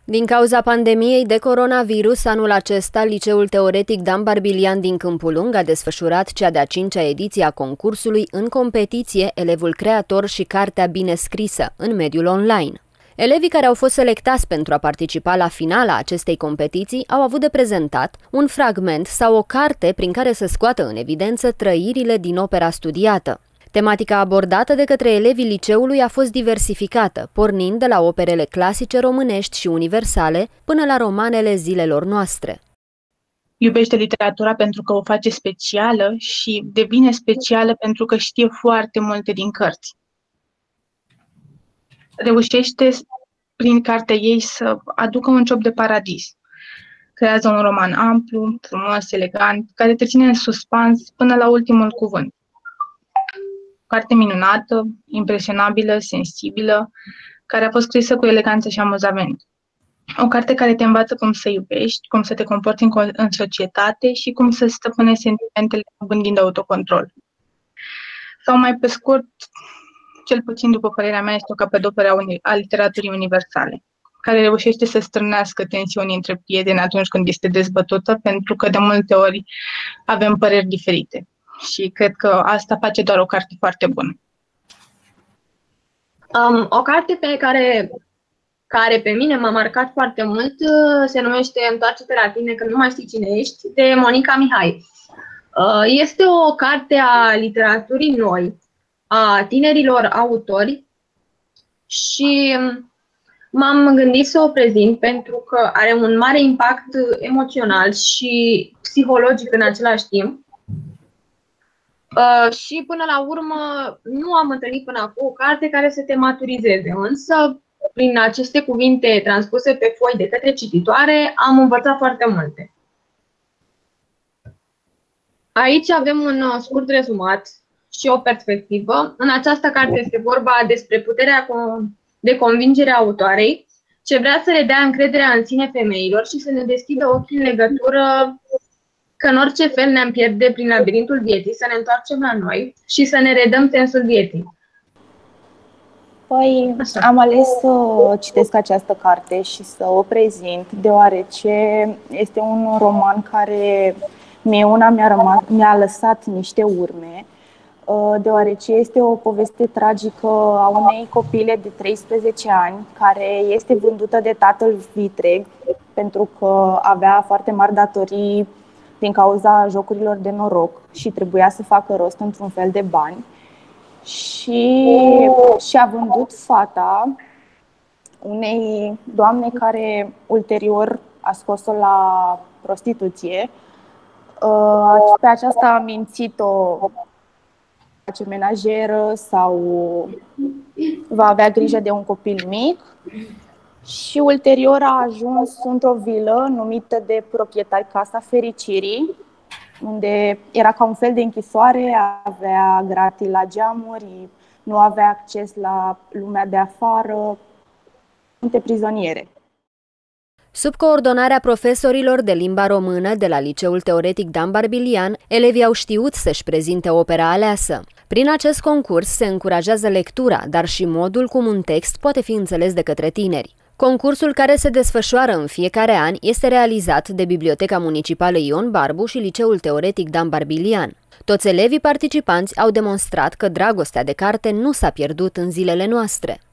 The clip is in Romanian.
Din cauza pandemiei de coronavirus, anul acesta, Liceul Teoretic Dan Barbilian din Câmpul Lung a desfășurat cea de-a 5-a ediție a concursului în competiție Elevul Creator și Cartea Bine Scrisă, în mediul online. Elevii care au fost selectați pentru a participa la finala acestei competiții au avut de prezentat un fragment sau o carte prin care să scoată în evidență trăirile din opera studiată. Tematica abordată de către elevii liceului a fost diversificată, pornind de la operele clasice românești și universale până la romanele zilelor noastre. Iubește literatura pentru că o face specială și devine specială pentru că știe foarte multe din cărți. Reușește prin cartea ei să aducă un ciop de paradis. Creează un roman amplu, frumos, elegant, care te ține în suspans până la ultimul cuvânt. Carte minunată, impresionabilă, sensibilă, care a fost scrisă cu eleganță și amuzament. O carte care te învață cum să iubești, cum să te comporți în societate și cum să stăpânești sentimentele gândind de autocontrol. Sau mai pe scurt, cel puțin după părerea mea, este o capodoperă a literaturii universale, care reușește să strânească tensiunii între prieteni atunci când este dezbătută, pentru că de multe ori avem păreri diferite. Și cred că asta face doar o carte foarte bună. O carte care pe mine m-a marcat foarte mult se numește Întoarce-te la tine că nu mai știi cine ești, de Monica Mihai. Este o carte a literaturii noi, a tinerilor autori și m-am gândit să o prezint pentru că are un mare impact emoțional și psihologic în același timp. Și până la urmă nu am întâlnit până acum o carte care să te maturizeze, însă prin aceste cuvinte transpuse pe foi de către cititoare am învățat foarte multe. Aici avem un scurt rezumat și o perspectivă. În această carte este vorba despre puterea de convingere a autoarei, ce vrea să le dea încrederea în sine femeilor și să ne deschidă ochii în legătură că în orice fel ne-am pierde prin labirintul vieții, să ne întoarcem la noi și să ne redăm sensul vieții. Păi, am ales să citesc această carte și să o prezint, deoarece este un roman care mi-a lăsat niște urme, deoarece este o poveste tragică a unei copile de 13 ani care este vândută de tatăl vitreg pentru că avea foarte mari datorii din cauza jocurilor de noroc și trebuia să facă rost într-un fel de bani. Și a vândut fata unei doamne care ulterior a scos-o la prostituție. Pe aceasta a mințit-o face menajeră sau va avea grijă de un copil mic. Și ulterior a ajuns într-o vilă numită de proprietari Casa Fericirii, unde era ca un fel de închisoare, avea gratii la geamuri, nu avea acces la lumea de afară, multe prizoniere. Sub coordonarea profesorilor de limba română de la Liceul Teoretic Dan Barbilian, elevii au știut să-și prezinte opera aleasă. Prin acest concurs se încurajează lectura, dar și modul cum un text poate fi înțeles de către tineri. Concursul, care se desfășoară în fiecare an, este realizat de Biblioteca Municipală Ion Barbu și Liceul Teoretic Dan Barbilian. Toți elevii participanți au demonstrat că dragostea de carte nu s-a pierdut în zilele noastre.